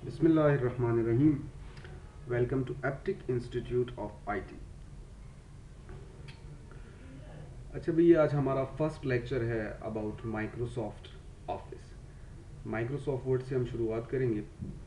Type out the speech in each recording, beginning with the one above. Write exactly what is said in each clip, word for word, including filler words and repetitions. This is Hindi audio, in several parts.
बिस्मिल्लाहिर्रहमानिर्रहीम। Welcome to Aptech institute of IT. अच्छा भैया, आज हमारा फर्स्ट लेक्चर है about Microsoft Office. Microsoft Word से हम शुरुआत करेंगे।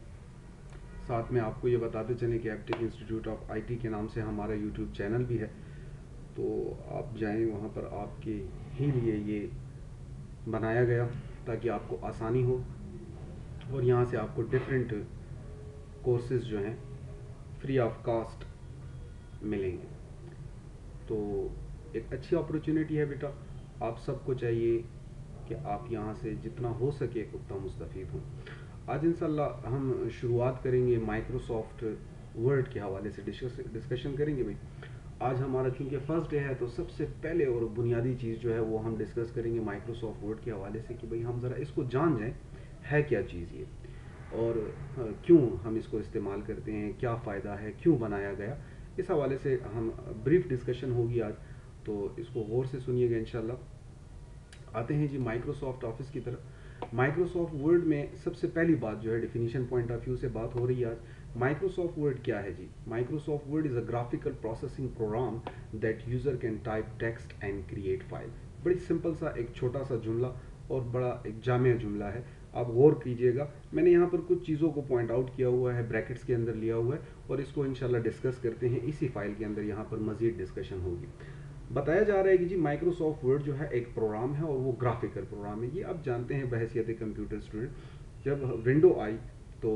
साथ में आपको ये बताते चलें कि एप्टिक इंस्टीट्यूट ऑफ आईटी के नाम से हमारा यूट्यूब चैनल भी है, तो आप जाएं, वहाँ पर आपके ही लिए ये बनाया गया ताकि आपको आसानी हो और यहाँ से आपको डिफरेंट कोर्सेज जो हैं फ्री ऑफ कास्ट मिलेंगे। तो एक अच्छी अपॉर्चुनिटी है बेटा, आप सबको चाहिए कि आप यहाँ से जितना हो सके उतना मुस्तफ़ीद हों। आज इंशाल्लाह हम शुरुआत करेंगे माइक्रोसॉफ्ट वर्ड के हवाले से डिस्कशन करेंगे। भाई आज हमारा चूँकि फर्स्ट डे है, तो सबसे पहले और बुनियादी चीज़ जो है वो हम डिस्कस करेंगे माइक्रोसॉफ्ट वर्ड के हवाले से कि भाई हम ज़रा इसको जान जाएं है क्या चीज़ ये, और क्यों हम इसको इस्तेमाल करते हैं, क्या फ़ायदा है, क्यों बनाया गया। इस हवाले से हम ब्रीफ डिस्कशन होगी आज, तो इसको गौर से सुनिएगा इंशाल्लाह। आते हैं जी माइक्रोसॉफ्ट ऑफिस की तरफ। माइक्रोसॉफ्ट वर्ड में सबसे पहली बात जो है डेफिनेशन पॉइंट ऑफ व्यू से बात हो रही है आज। माइक्रोसॉफ्ट वर्ड क्या है जी? Microsoft Word is a graphical processing program that user can type text and create file. बड़ी सिंपल सा एक छोटा सा जुमला और बड़ा एक जामिया जुमला है, आप गौर कीजिएगा। मैंने यहाँ पर कुछ चीज़ों को पॉइंट आउट किया हुआ है, ब्रैकेट्स के अंदर लिया हुआ है, और इसको इंशाल्लाह डिस्कस करते हैं इसी फाइल के अंदर। यहाँ पर मज़ीद डिस्कशन होगी। बताया जा रहा है कि जी माइक्रोसॉफ्ट वर्ड जो है एक प्रोग्राम है और वो ग्राफिकल प्रोग्राम है। ये आप जानते हैं बहैसियत कंप्यूटर स्टूडेंट, जब विंडो आई तो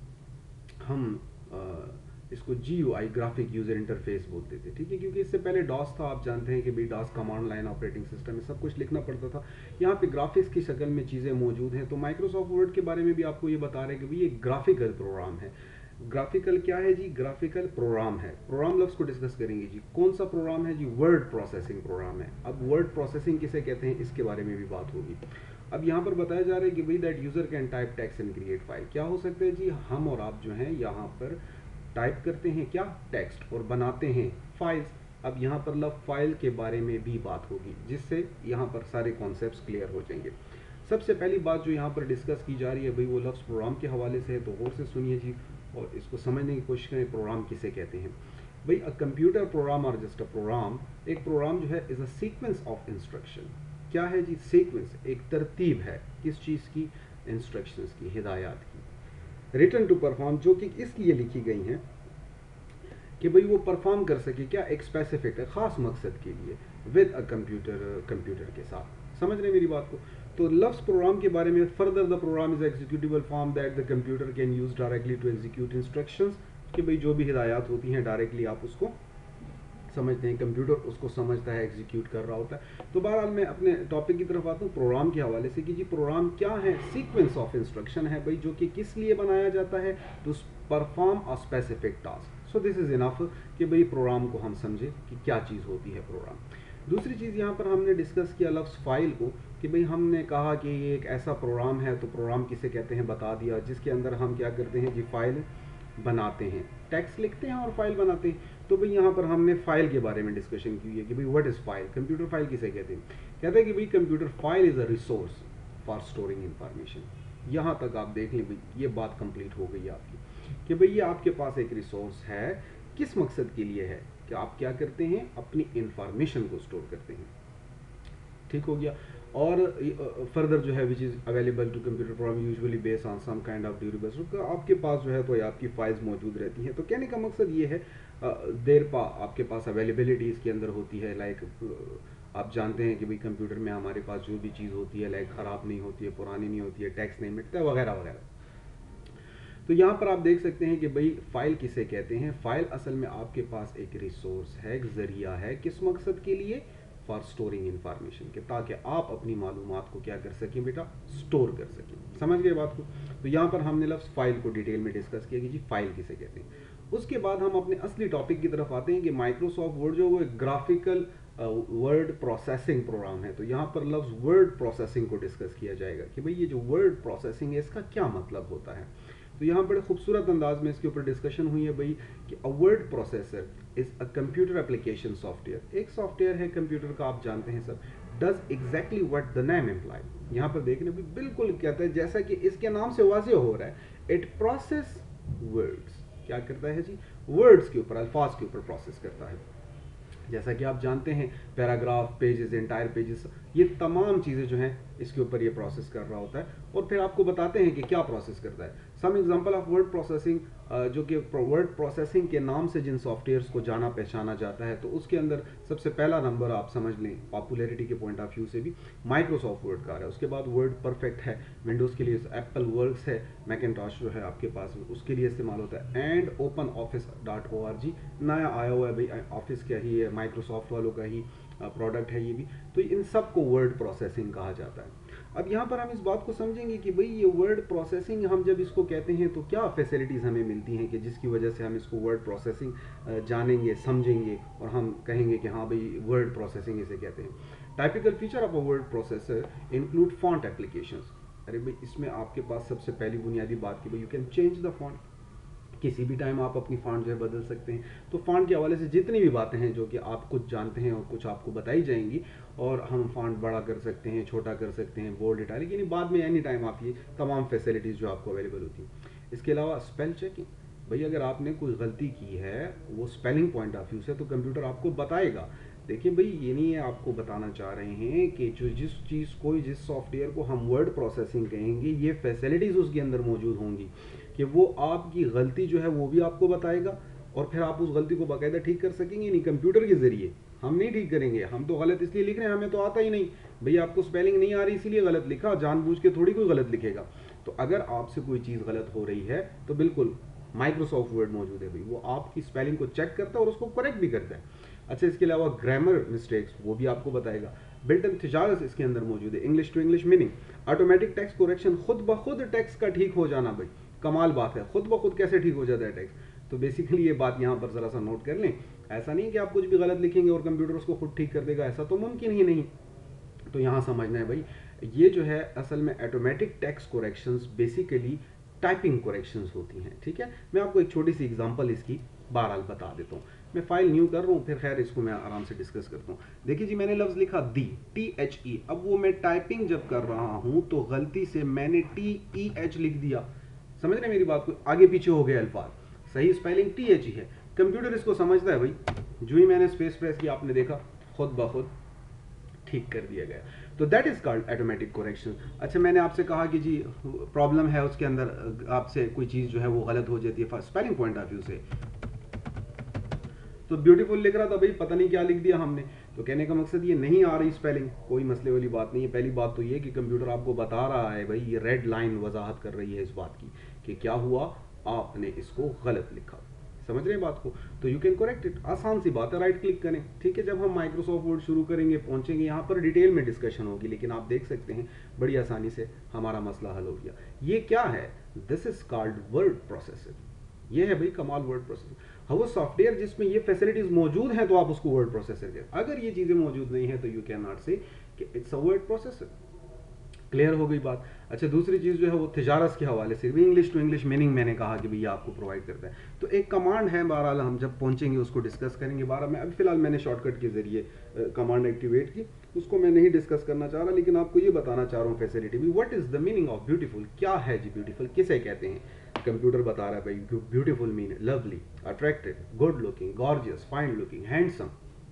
हम आ, इसको G U I graphic user interface बोलते थे, ठीक है, क्योंकि इससे पहले डॉस था। आप जानते हैं कि भाई DOS command line operating system में सब कुछ लिखना पड़ता था। यहाँ पे ग्राफिक्स की शक्ल में चीज़ें मौजूद हैं। तो माइक्रोसॉफ्ट वर्ड के बारे में भी आपको ये बता रहे हैं कि भाई ये ग्राफिकल प्रोग्राम है। ग्राफिकल क्या है जी? ग्राफिकल प्रोग्राम है। प्रोग्राम लफ्ज़ को डिस्कस करेंगे जी। कौन सा प्रोग्राम है जी? वर्ड प्रोसेसिंग प्रोग्राम है। अब वर्ड प्रोसेसिंग किसे कहते हैं, इसके बारे में भी बात होगी। अब यहाँ पर बताया जा रहा है कि भाई that user can type text and create file. क्या हो सकता है जी? हम और आप जो हैं यहाँ पर टाइप करते हैं क्या? टेक्स्ट, और बनाते हैं फाइल्स। अब यहाँ पर लव फाइल के बारे में भी बात होगी, जिससे यहाँ पर सारे कॉन्सेप्ट्स क्लियर हो जाएंगे। सबसे पहली बात जो यहाँ पर डिस्कस की जा रही है भाई वो लफ्ज़ प्रोग्राम के हवाले से है, तो गौर से सुनिए जी और इसको समझने की कोशिश करें। प्रोग्राम किसे कहते हैं भाई? अ कंप्यूटर प्रोग्राम और जस्ट अ प्रोग्राम, एक प्रोग्राम जो है is a sequence of instruction. क्या है जी? सीक्वेंस, एक तरतीब है। किस चीज़ की? इंस्ट्रक्शंस की, हिदायत की। रिटर्न टू परफॉर्म, जो कि इसलिए लिखी गई हैं कि भाई वो परफॉर्म कर सके क्या? एक स्पेसिफिक है, ख़ास मकसद के लिए, विद अ कंप्यूटर, कंप्यूटर के साथ। समझ रहे मेरी बात को? तो लफ्ज़ प्रोग्राम के बारे में, further the program is executable form that the computer can use directly to execute instructions, कि भाई जो भी हिदायत होती हैं डायरेक्टली आप उसको समझते हैं, कंप्यूटर उसको समझता है, एग्जीक्यूट कर रहा होता है। तो बहरहाल मैं अपने टॉपिक की तरफ आता हूँ प्रोग्राम के हवाले से कि जी प्रोग्राम क्या है? सीक्वेंस ऑफ इंस्ट्रक्शन है भाई, जो कि किस लिए बनाया जाता है? To perform a specific task. So this is enough कि भाई प्रोग्राम को हम समझे कि क्या चीज़ होती है प्रोग्राम। दूसरी चीज़ यहाँ पर हमने डिस्कस किया लफ्ज़ फाइल को, कि भाई हमने कहा कि ये एक ऐसा प्रोग्राम है, तो प्रोग्राम किसे कहते हैं बता दिया, जिसके अंदर हम क्या करते हैं जी? फाइल बनाते हैं, टेक्स्ट लिखते हैं और फाइल बनाते हैं। तो भाई यहाँ पर हमने फाइल के बारे में डिस्कशन की है कि भाई what is file, computer file किसे कहते हैं? कहते हैं कि भाई computer file is a resource for storing information. यहाँ तक आप देख लें भाई, ये बात कंप्लीट हो गई आपकी कि भाई ये आपके पास एक रिसोर्स है। किस मकसद के लिए है? कि आप क्या करते हैं? अपनी इंफॉर्मेशन को स्टोर करते हैं। ठीक हो गया। और फर्दर जो है which is available to computer program usually based on some kind of durable, तो आपके पास जो है तो आपकी फाइल्स मौजूद रहती हैं। तो कहने का मकसद ये है, देर पा आपके पास अवेलेबिलिटी इसके अंदर होती है। लाइक आप जानते हैं कि भाई कंप्यूटर में हमारे पास जो भी चीज़ होती है लाइक ख़राब नहीं होती है, पुरानी नहीं होती है, टेक्स्ट नहीं मिटता है, वगैरह वगैरह। तो यहाँ पर आप देख सकते हैं कि भाई फाइल किसे कहते हैं? फाइल असल में आपके पास एक रिसोर्स है, एक ज़रिया है। किस मकसद के लिए? फॉर स्टोरिंग इंफॉर्मेशन, के ताकि आप अपनी मालूमात को क्या कर सकें बेटा? स्टोर कर सकें। समझ गए बात को? तो यहाँ पर हमने लफ्ज़ फाइल को डिटेल में डिस्कस किया कि जी फाइल किसे कहते हैं। उसके बाद हम अपने असली टॉपिक की तरफ आते हैं कि माइक्रोसॉफ्ट वर्ड जो वो एक ग्राफिकल वर्ड प्रोसेसिंग प्रोग्राम है। तो यहाँ पर लफ्ज़ वर्ड प्रोसेसिंग को डिस्कस किया जाएगा कि भाई ये जो वर्ड प्रोसेसिंग है इसका क्या मतलब होता है। तो यहाँ बड़े खूबसूरत अंदाज में इसके ऊपर डिस्कशन हुई है भाई कि a word processor is a computer application software. एक सॉफ्टवेयर है कंप्यूटर का, आप जानते हैं सब। Does exactly what the name imply. यहाँ पर देखने भी बिल्कुल कहता है जैसा कि इसके नाम से वाज़ेह हो रहा है, इट प्रोसेस वर्ड्स, क्या करता है जी, वर्ड्स के ऊपर, अल्फाज के ऊपर प्रोसेस करता है। जैसा कि आप जानते हैं पैराग्राफ, पेजेस, एंटायर पेजेस, ये तमाम चीज़ें जो हैं इसके ऊपर ये प्रोसेस कर रहा होता है, और फिर आपको बताते हैं कि क्या प्रोसेस करता है। Some example of word processing, जो कि वर्ड प्रोसेसिंग के नाम से जिन सॉफ्टवेयर्स को जाना पहचाना जाता है, तो उसके अंदर सबसे पहला नंबर आप समझ लें पॉपुलैरिटी के पॉइंट ऑफ व्यू से भी माइक्रोसॉफ्ट वर्ड का है। उसके बाद वर्ड परफेक्ट है विंडोज़ के लिए, एप्पल वर्क्स है, मैकिंटॉश जो है आपके पास उसके लिए इस्तेमाल होता है, and Open Office dot O R G नया आया हुआ है भाई, ऑफिस का ही है, माइक्रोसॉफ्ट वालों का ही प्रोडक्ट है ये भी। तो इन सब को वर्ड प्रोसेसिंग कहा जाता है। अब यहाँ पर हम इस बात को समझेंगे कि भाई ये वर्ड प्रोसेसिंग हम जब इसको कहते हैं तो क्या फैसिलिटीज़ हमें मिलती हैं कि जिसकी वजह से हम इसको वर्ड प्रोसेसिंग जानेंगे, समझेंगे, और हम कहेंगे कि हाँ भाई वर्ड प्रोसेसिंग इसे कहते हैं। Typical feature of a word processor include font applications. अरे भाई इसमें आपके पास सबसे पहली बुनियादी बात की भाई you can change the font, किसी भी टाइम आप अपनी फॉन्ट जो है बदल सकते हैं। तो फॉन्ट के हवाले से जितनी भी बातें हैं जो कि आप कुछ जानते हैं और कुछ आपको बताई जाएंगी, और हम फॉन्ट बड़ा कर सकते हैं, छोटा कर सकते हैं, बोल्ड, इटैलिक, यानी बाद में एनी टाइम आप ये तमाम फैसिलिटीज़ जो आपको अवेलेबल होती हैं। इसके अलावा स्पेल चेकिंग, भाई अगर आपने कोई गलती की है वो स्पेलिंग पॉइंट ऑफ व्यू से, तो कंप्यूटर आपको बताएगा। देखिए भाई ये नहीं है, आपको बताना चाह रहे हैं कि जो जिस चीज़ को, जिस सॉफ्टवेयर को हम वर्ड प्रोसेसिंग कहेंगे, ये फैसिलिटीज़ उसके अंदर मौजूद होंगी कि वो आपकी गलती जो है वो भी आपको बताएगा, और फिर आप उस गलती को बाकायदा ठीक कर सकेंगे। नहीं कंप्यूटर के ज़रिए हम नहीं ठीक करेंगे, हम तो गलत इसलिए लिख रहे हैं, हमें तो आता ही नहीं, भैया आपको स्पेलिंग नहीं आ रही इसीलिए गलत लिखा, जानबूझ के थोड़ी कोई गलत लिखेगा। तो अगर आपसे कोई चीज़ गलत हो रही है तो बिल्कुल माइक्रोसॉफ्ट वर्ड मौजूद है भाई, वो आपकी स्पेलिंग को चेक करता है और उसको करेक्ट भी करता है। अच्छा, इसके अलावा ग्रामर मिस्टेक्स वो भी आपको बताएगा। बिल्ट इन थिजारस इसके अंदर मौजूद है, English to English meaning, automatic text correction, खुद ब खुद टेक्स्ट का ठीक हो जाना भाई कमाल बात है, खुद ब खुद कैसे ठीक हो जाता है टेक्स्ट। तो बेसिकली ये बात यहाँ पर ज़रा सा नोट कर लें, ऐसा नहीं कि आप कुछ भी गलत लिखेंगे और कंप्यूटर उसको खुद ठीक कर देगा, ऐसा तो मुमकिन ही नहीं। तो यहाँ समझना है भाई ये जो है असल में automatic text corrections basically typing corrections होती हैं। ठीक है, मैं आपको एक छोटी सी एग्जांपल इसकी बहरहाल बता देता हूँ। मैं फाइल न्यू कर रहा हूँ, फिर खैर इसको मैं आराम से डिस्कस करता हूँ। देखिए जी, मैंने लफ्ज़ लिखा दी, टी एच ई, अब वो मैं टाइपिंग जब कर रहा हूँ तो गलती से मैंने टी ई एच लिख दिया। समझ रहे मेरी बात को, आगे पीछे हो गए अल्फाज, सही स्पेलिंग टी एच ई है, कंप्यूटर इसको समझता है भाई, जो ही मैंने स्पेस प्रेस किया आपने देखा खुद ब खुद ठीक कर दिया गया। तो that is called automatic correction. अच्छा, मैंने आपसे कहा कि जी प्रॉब्लम है उसके अंदर, आपसे कोई चीज़ जो है वो गलत हो जाती है स्पेलिंग पॉइंट ऑफ व्यू से, तो ब्यूटीफुल लिख रहा था भाई, पता नहीं क्या लिख दिया हमने। तो कहने का मकसद ये नहीं आ रही स्पेलिंग, कोई मसले वाली बात नहीं है। पहली बात तो ये कि कंप्यूटर आपको बता रहा है भाई, ये रेड लाइन वजाहत कर रही है इस बात की कि क्या हुआ, आपने इसको गलत लिखा। समझ रहे हैं बात को? तो यू कैन करेक्ट इट, आसान सी बात है, राइट क्लिक करें। ठीक है, जब हम माइक्रोसॉफ्ट वर्ड शुरू करेंगे, पहुंचेंगे यहाँ पर डिटेल में डिस्कशन होगी, लेकिन आप देख सकते हैं बड़ी आसानी से हमारा मसला हल हो गया। ये क्या है? This is called word processor. ये है भाई कमाल वर्ड प्रोसेसर। हाँ, वो सॉफ्टवेयर जिसमें ये फैसिलिटीज मौजूद हैं तो आप उसको वर्ड प्रोसेसर कहते हैं। अगर ये चीजें मौजूद नहीं है तो यू कैन नॉट से कि it's a word processor. Clear हो गई बात? अच्छा, दूसरी चीज़ जो है वो तिजारत के हवाले से भी इंग्लिश टू इंग्लिश मीनिंग मैंने कहा कि भैया आपको प्रोवाइड करता है। तो एक कमांड है, बहरहाल हम जब पहुंचेंगे उसको डिस्कस करेंगे। बारह में अभी फिलहाल मैंने शॉर्टकट के जरिए कमांड एक्टिवेट की, उसको मैं नहीं डिस्कस करना चाह रहा, लेकिन आपको ये बताना चाह रहा हूँ फैसिलिटी भी। What is the meaning of beautiful? क्या है जी ब्यूटीफुल, किसे कहते हैं? कंप्यूटर बता रहा है भाई, beautiful mean lovely, attractive, good looking, gorgeous, fine looking, handsome.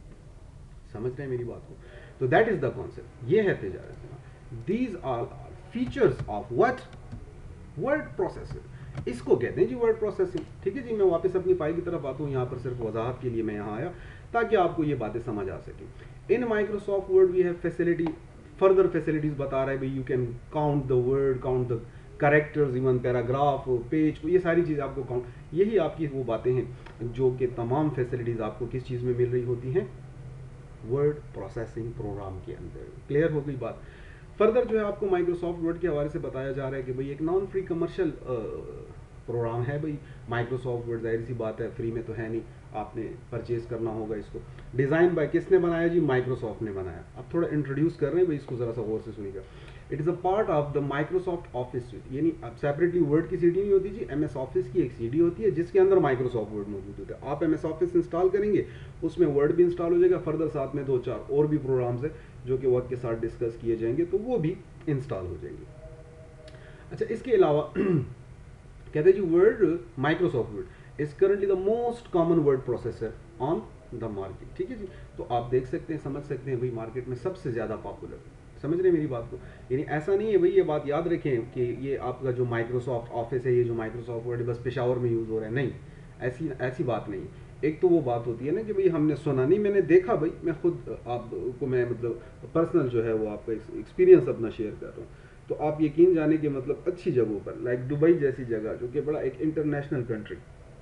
समझ रहे हैं मेरी बात को? तो दैट इज द कॉन्सेप्ट, ये है तिजारत। These are features of what? Word processor, इसको कहते हैं जी वर्ड प्रोसेसिंग। ठीक है जी, मैं वापस अपनी फाइल की तरफ आता हूँ, यहाँ पर सिर्फ वजाहत के लिए मैं यहाँ आया ताकि आपको ये बातें समझ आ सके। In Microsoft Word we have facility, further facilities बता रहा है भाई, you can count the word, count the characters, even paragraph, page, ये सारी चीज़ आपको काउंट, यही आपकी वो बातें हैं जो कि तमाम फैसिलिटीज आपको किस चीज़ में मिल रही होती हैं? वर्ड प्रोसेसिंग प्रोग्राम के अंदर। क्लियर हो गई बात? फर्दर जो है आपको माइक्रोसॉफ्ट वर्ड के हवाले से बताया जा रहा है कि भाई एक नॉन फ्री कमर्शियल प्रोग्राम है भाई माइक्रोसॉफ्ट वर्ड। जाहिर सी बात है फ्री में तो है नहीं, आपने परचेज करना होगा इसको। डिज़ाइन बाय किसने बनाया जी? माइक्रोसॉफ्ट ने बनाया। अब थोड़ा इंट्रोड्यूस कर रहे हैं भाई, इसको ज़रा सा गौर से सुनिएगा। It is a part of the Microsoft Office suite, यानी अब सेपरेटली वर्ड की सीडी नहीं होती जी, एम एस ऑफिस की एक सीडी होती है जिसके अंदर माइक्रोसॉफ्ट वर्ड मौजूद होता है। आप एम एस ऑफिस इंस्टॉल करेंगे, उसमें वर्ड भी इंस्टॉल हो जाएगा, फर्दर साथ में दो चार और भी प्रोग्राम्स है जो कि वक्त के साथ डिस्कस किए जाएंगे, तो वो भी इंस्टॉल हो जाएंगे। अच्छा, इसके अलावा कहते हैं जी word Microsoft Word is currently the most common word processor on the market. ठीक है जी, तो आप देख सकते हैं, समझ सकते हैं भाई मार्केट में सबसे ज़्यादा पॉपुलर, समझ रहे हैं मेरी बात को। यानी ऐसा नहीं है भाई, ये बात याद रखें कि ये आपका जो माइक्रोसॉफ्ट ऑफिस है, ये जो माइक्रोसॉफ्ट वर्ड बस पेशावर में यूज़ हो रहा है, नहीं, ऐसी ऐसी बात नहीं। एक तो वो बात होती है ना कि भाई हमने सुना नहीं, मैंने देखा भाई, मैं खुद आपको मैं मतलब पर्सनल जो है वो आपका एक्सपीरियंस अपना शेयर कर रहा हूँ। तो आप यकीन जाने कि मतलब अच्छी जगहों पर लाइक दुबई जैसी जगह जो कि बड़ा एक इंटरनेशनल कंट्री,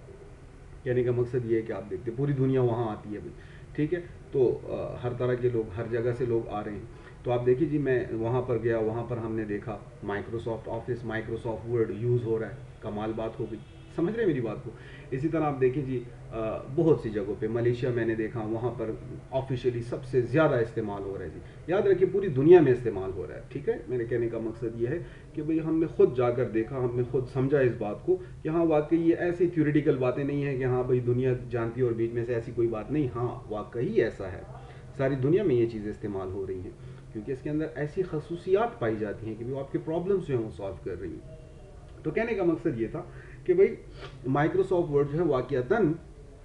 कहने का मकसद ये है कि आप देखते पूरी दुनिया वहाँ आती है भाई, ठीक है, तो आ, हर तरह के लोग, हर जगह से लोग आ रहे हैं। तो आप देखिए जी, मैं वहाँ पर गया, वहाँ पर हमने देखा Microsoft Office, Microsoft Word use हो रहा है, कमाल बात हो गई, समझ रहे हैं मेरी बात को। इसी तरह आप देखिए जी आ, बहुत सी जगहों पे, मलेशिया मैंने देखा, वहाँ पर ऑफिशियली सबसे ज़्यादा इस्तेमाल हो रहा है जी। याद रखिए पूरी दुनिया में इस्तेमाल हो रहा है, ठीक है। मेरे कहने का मकसद ये है कि भाई हमने खुद जाकर देखा, हमने खुद समझा इस बात को कि हाँ वाकई ये ऐसी थ्योरेटिकल बातें नहीं है कि हाँ भाई दुनिया जानती है और बीच में से ऐसी कोई बात नहीं, हाँ वाकई ऐसा है, सारी दुनिया में ये चीज़ें इस्तेमाल हो रही हैं, क्योंकि इसके अंदर ऐसी खसूसियात पाई जाती हैं कि वो आपके प्रॉब्लम्स जो हैं वो सॉल्व कर रही हैं। तो कहने का मकसद ये था कि भाई माइक्रोसॉफ्ट वर्ड जो है वाकईतन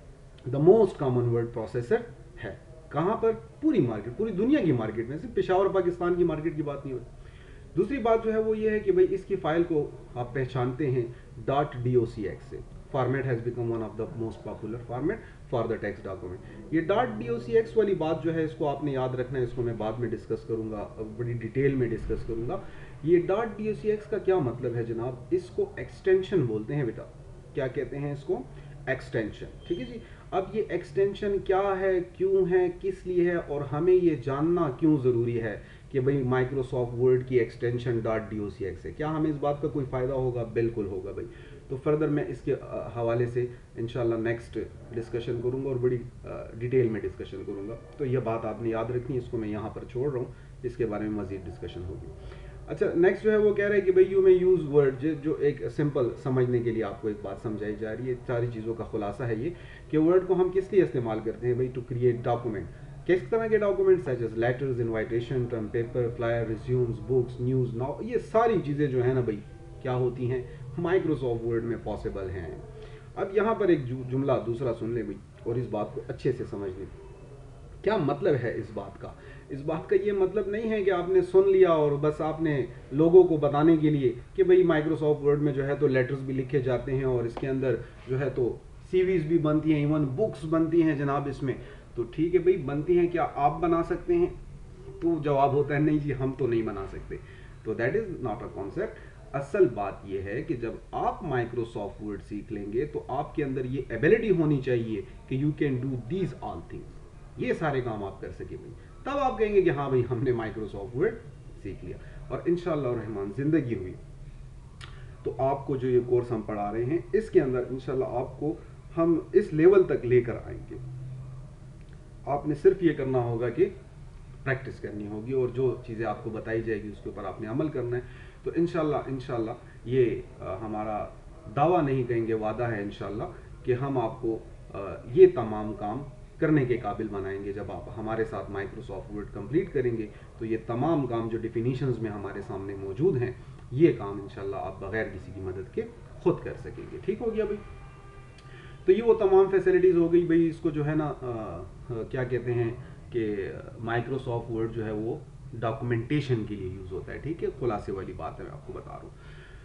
the most common word processor है। कहाँ पर? पूरी मार्केट, पूरी दुनिया की मार्केट में, सिर्फ पेशावर पाकिस्तान की मार्केट की बात नहीं हो रही। दूसरी बात जो है वो ये है कि भाई इसकी फाइल को आप पहचानते हैं dot D O C X से। Format has become one of the most popular format for the text document. ये dot D O C X वाली बात जो है इसको आपने याद रखना है, इसको मैं बाद में डिस्कस करूंगा, बड़ी डिटेल में डिस्कस करूंगा। ये dot D O C X का क्या मतलब है जनाब? इसको एक्सटेंशन बोलते हैं बेटा। क्या कहते हैं इसको? एक्सटेंशन, ठीक है जी। अब ये एक्सटेंशन क्या है, क्यों है, किस लिए है, और हमें ये जानना क्यों ज़रूरी है कि भाई माइक्रोसॉफ्ट वर्ड की extension dot D O C X है, क्या हमें इस बात का कोई फ़ायदा होगा? बिल्कुल होगा भाई। तो फर्दर मैं इसके हवाले से इंशाल्लाह नेक्स्ट डिस्कशन करूंगा और बड़ी डिटेल में डिस्कशन करूंगा। तो यह बात आपने याद रखनी है, इसको मैं यहाँ पर छोड़ रहा हूँ, इसके बारे में मज़ीद डिस्कशन होगी। अच्छा, नेक्स्ट जो है वो कह रहे हैं कि भाई यू में यूज़ वर्ड, जो एक सिंपल समझने के लिए आपको एक बात समझाई जा रही है, सारी चीज़ों का खुलासा है ये कि वर्ड को हम किस लिए इस्तेमाल करते हैं भाई? To create document. किस तरह के document? Such as letters, invitation, term paper, flyer, resumes, books, news, now, ये सारी चीज़ें जो है ना भाई क्या होती हैं? माइक्रोसॉफ्ट वर्ड में पॉसिबल हैं। अब यहाँ पर एक जुमला दूसरा सुन ले भाई और इस बात को अच्छे से समझ लें। क्या मतलब है इस बात का? इस बात का ये मतलब नहीं है कि आपने सुन लिया और बस आपने लोगों को बताने के लिए कि भाई माइक्रोसॉफ्ट वर्ड में जो है तो लेटर्स भी लिखे जाते हैं और इसके अंदर जो है तो सीवीज भी बनती हैं, इवन बुक्स बनती हैं जनाब इसमें। तो ठीक है भाई, बनती हैं, क्या आप बना सकते हैं? तो जवाब होता है नहीं जी, हम तो नहीं बना सकते। तो that is not a concept. असल बात यह है कि जब आप माइक्रोसॉफ्ट वर्ड सीख लेंगे तो आपके अंदर ये एबिलिटी होनी चाहिए कि you can do these all things, ये सारे काम आप कर सके भाई, तब आप कहेंगे कि हाँ भाई हमने माइक्रोसॉफ्ट वर्ड सीख लिया। और इंशाअल्लाह रहमान जिंदगी हुई तो आपको जो ये कोर्स हम पढ़ा रहे हैं इसके अंदर इंशाअल्लाह आपको हम इस लेवल तक लेकर आएंगे। आपने सिर्फ ये करना होगा कि प्रैक्टिस करनी होगी और जो चीज़ें आपको बताई जाएगी उसके ऊपर आपने अमल करना है। तो इंशाल्लाह इंशाल्लाह ये आ, हमारा दावा नहीं कहेंगे, वादा है इंशाल्लाह कि हम आपको आ, ये तमाम काम करने के काबिल बनाएंगे। जब आप हमारे साथ माइक्रोसॉफ्ट वर्ड कंप्लीट करेंगे तो ये तमाम काम जो डिफिनीशंस में हमारे सामने मौजूद हैं, ये काम इंशाल्लाह आप बगैर किसी की मदद के खुद कर सकेंगे। ठीक हो गया भाई? तो ये वो तमाम फैसिलिटीज़ हो गई भाई। इसको जो है ना आ, आ, क्या कहते हैं कि माइक्रोसॉफ्ट वर्ड जो है वो डॉक्यूमेंटेशन के लिए यूज़ होता है। ठीक है, खुलासे वाली बात है, मैं आपको बता रहा हूँ।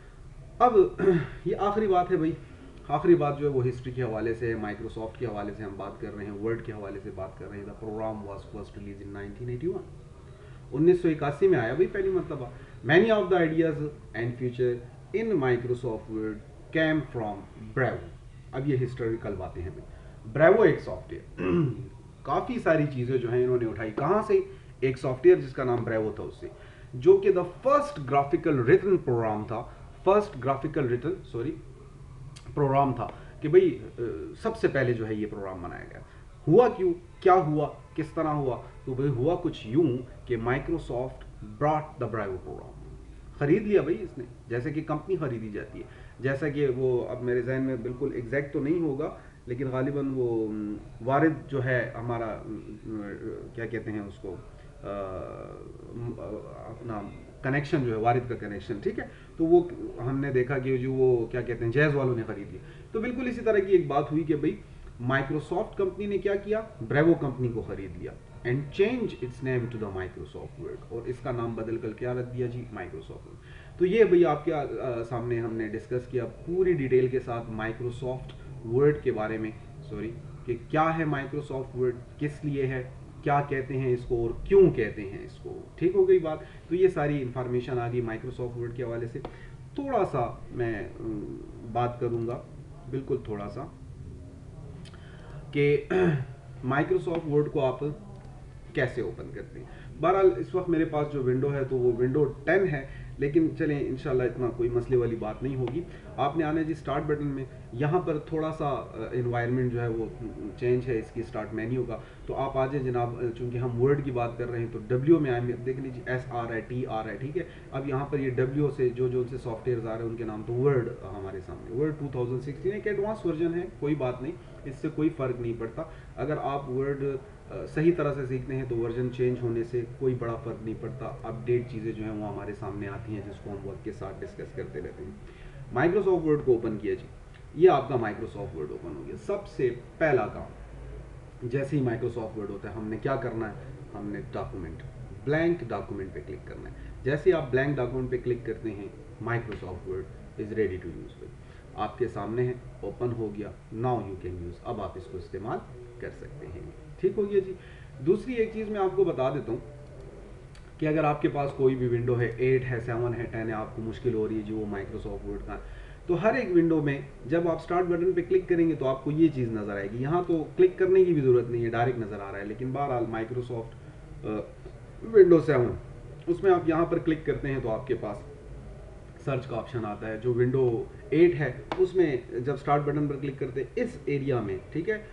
अब ये आखिरी बात है भाई, आखिरी बात जो है वो हिस्ट्री के हवाले से, माइक्रोसॉफ्ट के हवाले से हम बात कर रहे हैं, वर्ड के हवाले से बात कर रहे हैं। The program was first release in nineteen eighty one, उन्नीस सौ इक्यासी में आया भाई पहली मरतबा। Many of the ideas and future in Microsoft Word came from Bravo. अब ये हिस्टोरिकल बातें हैं भाई। ब्रेवो एक सॉफ्टवेयर, काफ़ी सारी चीज़ें जो हैं इन्होंने उठाई कहाँ से? एक सॉफ्टवेयर जिसका नाम ब्रेवो था उससे, जो कि the first graphical written program था, first graphical written sorry program था कि भाई सबसे पहले जो है ये प्रोग्राम बनाया गया। हुआ क्यों, क्या हुआ, किस तरह हुआ? तो भाई हुआ कुछ यूं कि Microsoft brought the Bravo program, खरीद लिया भाई इसने, जैसे कि कंपनी खरीदी जाती है। जैसा कि वो अब मेरे जहन में बिल्कुल एग्जैक्ट तो नहीं होगा, लेकिन गालिबन वो वारिद जो है हमारा क्या कहते हैं उसको, आ, अपना कनेक्शन जो है वारिद का कनेक्शन, ठीक है, तो वो हमने देखा कि जो वो क्या कहते हैं जैज वालों ने खरीद लिया। तो बिल्कुल इसी तरह की एक बात हुई कि भाई माइक्रोसॉफ्ट कंपनी ने क्या किया, ब्रेवो कंपनी को खरीद लिया and change its name to the Microsoft Word, और इसका नाम बदल कर क्या रख दिया जी, माइक्रोसॉफ्ट वर्ड। तो ये भैया आपके आ, आ, सामने हमने डिस्कस किया पूरी डिटेल के साथ माइक्रोसॉफ्ट वर्ड के बारे में, सॉरी, कि क्या है माइक्रोसॉफ्ट वर्ड, किस लिए है, क्या कहते हैं इसको और क्यों कहते हैं इसको, ठीक हो गई बात। तो ये सारी इंफॉर्मेशन आ गई माइक्रोसॉफ्ट वर्ड के हवाले से। थोड़ा सा मैं बात करूंगा, बिल्कुल थोड़ा सा, कि माइक्रोसॉफ्ट वर्ड को आप कैसे ओपन करते हैं। बहरहाल इस वक्त मेरे पास जो विंडो है तो वो विंडो टेन है, लेकिन चलें इंशाल्लाह इतना कोई मसले वाली बात नहीं होगी। आपने आने जी स्टार्ट बटन में, यहाँ पर थोड़ा सा इन्वायरमेंट जो है वो चेंज है इसकी स्टार्ट मेन्यू का, तो आप आ जाए जनाब, चूंकि हम वर्ड की बात कर रहे हैं तो डब्ल्यू में आए, देख लीजिए एस आर है, टी आर है, ठीक है। अब यहाँ पर ये डब्ल्यू से जो जो उनसे सॉफ्टवेयर आ रहे हैं उनके नाम, तो वर्ड हमारे सामने, वर्ड टू थाउजेंड सिक्सटीन एक एडवांस वर्जन है, कोई बात नहीं, इससे कोई फ़र्क नहीं पड़ता। अगर आप वर्ड सही तरह से सीखते हैं तो वर्जन चेंज होने से कोई बड़ा फ़र्क नहीं पड़ता। अपडेट चीज़ें जो हैं वो हमारे सामने आती हैं, जिसको हम वक्त के साथ डिस्कस करते रहते हैं। माइक्रोसॉफ्ट वर्ड को ओपन किया जी, ये आपका माइक्रोसॉफ्ट वर्ड ओपन हो गया। सबसे पहला काम, जैसे ही माइक्रोसॉफ्ट वर्ड होता है हमने क्या करना है, हमने डॉक्यूमेंट, ब्लैंक डॉक्यूमेंट पे क्लिक करना है। जैसे ही आप ब्लैंक डॉक्यूमेंट पे क्लिक करते हैं, Microsoft Word is ready to use, आपके सामने है, ओपन हो गया, नाउ यू कैन यूज़, अब आप इसको इस्तेमाल कर सकते हैं, ठीक हो गया जी। दूसरी एक चीज़ मैं आपको बता देता हूँ कि अगर आपके पास कोई भी विंडो है, एट है, सेवन है, टेन है, आपको मुश्किल हो रही है जी वो माइक्रोसॉफ्ट वर्ड का, तो हर एक विंडो में जब आप स्टार्ट बटन पे क्लिक करेंगे तो आपको ये चीज़ नज़र आएगी। यहाँ तो क्लिक करने की भी ज़रूरत नहीं है, डायरेक्ट नज़र आ रहा है, लेकिन बहरहाल माइक्रोसॉफ्ट विंडो सेवन, उसमें आप यहाँ पर क्लिक करते हैं तो आपके पास सर्च का ऑप्शन आता है। जो विंडो एट है उसमें जब स्टार्ट बटन पर क्लिक करते हैं इस एरिया में, ठीक है,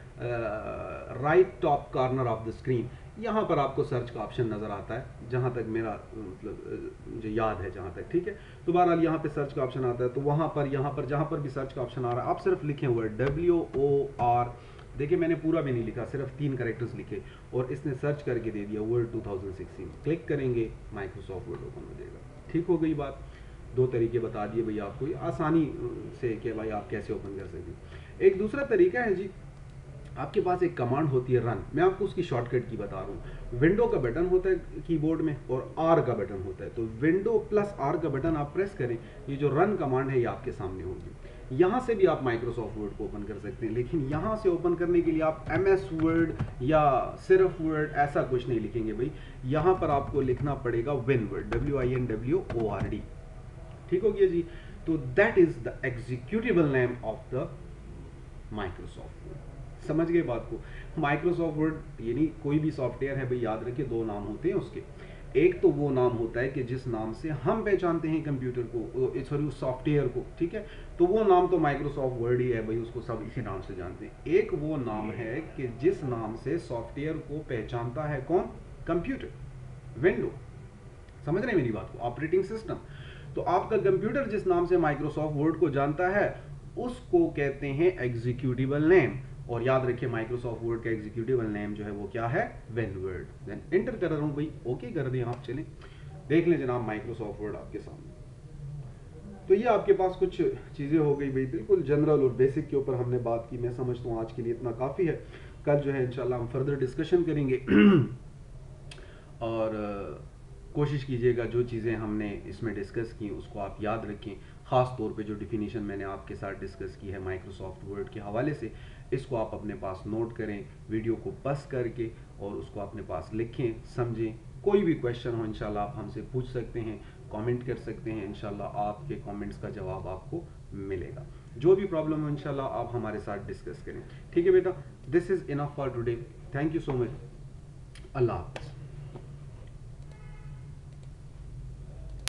right top corner of the screen, यहाँ पर आपको सर्च का ऑप्शन नज़र आता है, जहाँ तक मेरा मतलब जो याद है जहाँ तक, ठीक है। तो बहरहाल यहाँ पे सर्च का ऑप्शन आता है, तो वहाँ पर यहाँ पर जहाँ पर भी सर्च का ऑप्शन आ रहा है आप सिर्फ लिखें वर्ड डब्ल्यू ओ आर, देखिए मैंने पूरा भी नहीं लिखा, सिर्फ तीन कैरेक्टर्स लिखे और इसने सर्च करके दे दिया Word two thousand sixteen, click करेंगे माइक्रोसॉफ्ट वर्ड ओपन हो जाएगा, ठीक हो गई बात। दो तरीके बता दिए भैया आपको आसानी से कि भाई आप कैसे ओपन कर सकते हैं। एक दूसरा तरीका है जी, आपके पास एक कमांड होती है रन, मैं आपको उसकी शॉर्टकट की बता रहा हूँ। विंडो का बटन होता है कीबोर्ड में और आर का बटन होता है, तो विंडो प्लस आर का बटन आप प्रेस करें, ये जो रन कमांड है ये आपके सामने होगी। यहाँ से भी आप माइक्रोसॉफ्ट वर्ड को ओपन कर सकते हैं, लेकिन यहाँ से ओपन करने के लिए आप एम एस वर्ड या सिर्फ वर्ड ऐसा कुछ नहीं लिखेंगे भाई, यहाँ पर आपको लिखना पड़ेगा win word, W I N W O R D, ठीक हो गया जी। तो that is the executable name of the Microsoft Word, समझ गए बात को। माइक्रोसॉफ्ट वर्ड यानी कोई भी सॉफ्टवेयर है भाई, याद रखिए दो नाम होते हैं उसके, एक तो वो नाम होता है कि जिस नाम से हम पहचानते हैं कंप्यूटर को, सॉरी उस सॉफ्टवेयर को, ठीक है, तो वो नाम तो माइक्रोसॉफ्ट वर्ड ही है भाई, उसको सब इसी नाम से जानते हैं। एक वो नाम है कि जिस नाम से सॉफ्टवेयर को पहचानता है कौन, कंप्यूटर, विंडो, समझ रहे हैं मेरी बात को, ऑपरेटिंग सिस्टम। तो आपका कंप्यूटर जिस नाम से माइक्रोसॉफ्ट वर्ड को जानता है उसको कहते हैं एग्जीक्यूटिबल नेम, और याद रखिए माइक्रोसॉफ्ट वर्ड का एग्जीक्यूटिबल नेम जो है वो क्या है, विन वर्ड। देन एंटर कर रहा हूं भाई, ओके कर दें आप, चलें देख लें जनाब माइक्रोसॉफ्ट वर्ड आपके सामने। तो ये आपके पास कुछ चीजें हो गई भाई, बिल्कुल जनरल और बेसिक के ऊपर हमने बात की। मैं समझता हूँ आज के लिए इतना काफी है, कल जो है इंशाल्लाह हम फर्दर डिस्कशन करेंगे और कोशिश कीजिएगा जो चीज़ें हमने इसमें डिस्कस की उसको आप याद रखें, ख़ास तौर पे जो डिफिनीशन मैंने आपके साथ डिस्कस की है माइक्रोसॉफ्ट वर्ड के हवाले से, इसको आप अपने पास नोट करें, वीडियो को पस करके और उसको अपने पास लिखें, समझें। कोई भी क्वेश्चन हो इंशाल्लाह आप हमसे पूछ सकते हैं, कमेंट कर सकते हैं, इंशाल्लाह आपके कमेंट्स का जवाब आपको मिलेगा। जो भी प्रॉब्लम हो इंशाल्लाह आप हमारे साथ डिस्कस करें, ठीक है बेटा। This is enough for today, thank you so much, अल्लाह हाफ़िज़।